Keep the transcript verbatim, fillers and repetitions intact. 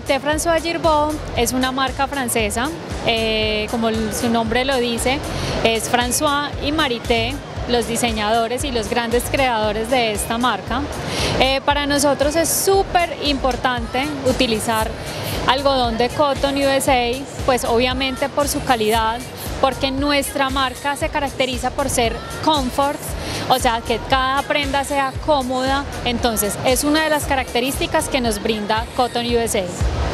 Marité François Girbaud es una marca francesa, eh, como su nombre lo dice, es François y Marité, los diseñadores y los grandes creadores de esta marca. Eh, para nosotros es súper importante utilizar algodón de Cotton U S A, pues obviamente por su calidad, porque nuestra marca se caracteriza por ser comfort, o sea que cada prenda sea cómoda, entonces es una de las características que nos brinda Cotton U S A.